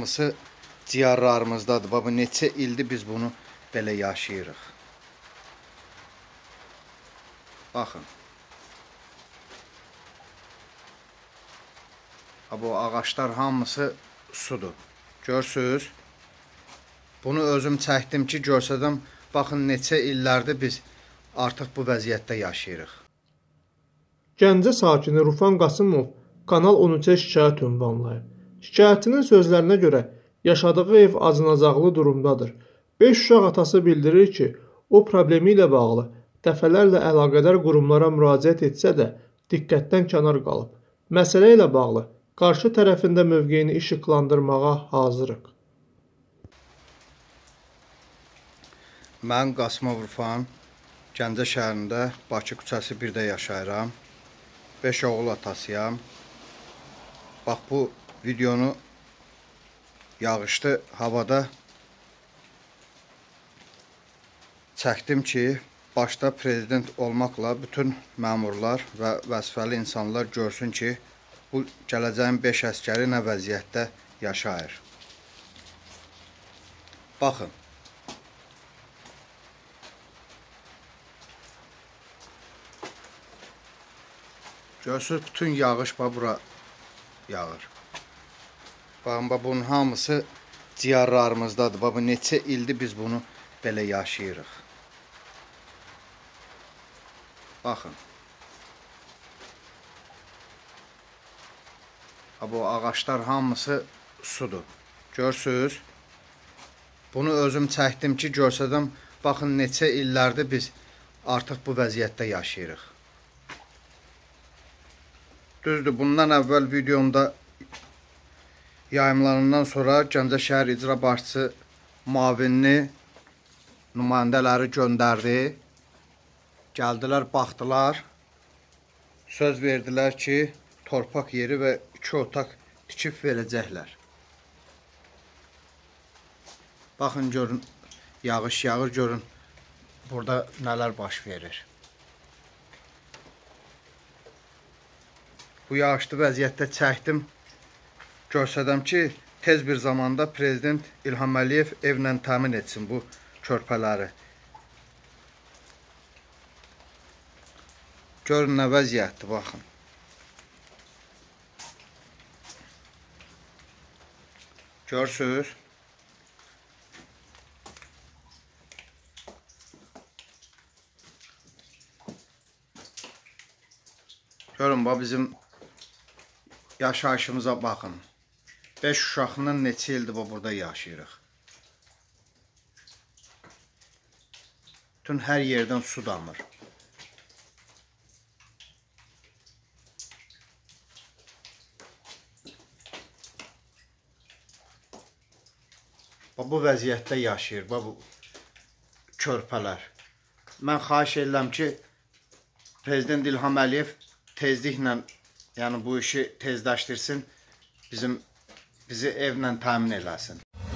hamısı ciyarlarımızdadır. Baba, neçə ildir biz bunu belə yaşayırıq. Baxın. Bu ağaçlar hamısı sudur. Görsünüz. Bunu özüm çəkdim ki, görsədim. Baxın, neçə illərdir biz artıq bu vəziyyətdə yaşayırıq. Gəncə sakini Rufan Qasımov Kanal 13-ə şikayət ünvanlayıb. Şikayətçinin sözlərinə görə yaşadığı ev acınacaqlı durumdadır. 5 uşaq atası bildirir ki, o problemi ilə bağlı dəfələrlə əlaqədar qurumlara müraciət etsə də diqqətdən kənar qalıb. Məsələ ilə bağlı qarşı tərəfində mövqeyini işıqlandırmağa hazırıq. Mən Qasımov Rufan, Gəncə şəhərində Bakı küçəsi 1-də yaşayıram. 5 oğul atasıyam. Bax, bu videonu yağışlı havada çəkdim ki, başda prezident olmaqla bütün məmurlar və vəzifəli insanlar görsün ki, bu gələcəyin 5 əskəri nə vəziyyətdə yaşayır. Baxın. Görsünüz, bütün yağış bura yağır. Baxın, bunun hamısı ciyarlarımızdadır. Baba, neçə ildir biz bunu belə yaşayırıq. Baxın. Bu ağaçlar hamısı sudur. Görsünüz. Bunu özüm çəkdim ki, görsədim. Baxın, neçə illərdir biz artıq bu vəziyyətdə yaşayırıq. Düzdür, bundan əvvəl videomda yayımlarından sonra Gəncə şəhər icra başçısı müavinini, nümayəndələri göndərdi. Gəldilər, baxdılar. Söz verdilər ki, torpaq yeri və 2 otaq tikib verəcəklər. Baxın, görün, yağış yağır, görün, burada nələr baş verir. Bu yağışlı vəziyyətdə çəkdim. Görsədəm ki, tez bir zamanda Prezident İlham Əliyev evlə təmin etsin bu körpələri. Görün nə vəziyyətdir, baxın. Görsünüz. Görün, bizim yaşayışımıza baxın. 5 uşaqla neçə ildir burada yaşayırıq. Bütün hər yerdən su damır. Bu vəziyyətdə yaşayır, bu körpələr. Mən xahiş edirəm ki, Prezident İlham Əliyev tezliklə, yəni bu işi tezləşdirsin, bizi evlə təmin eləsin.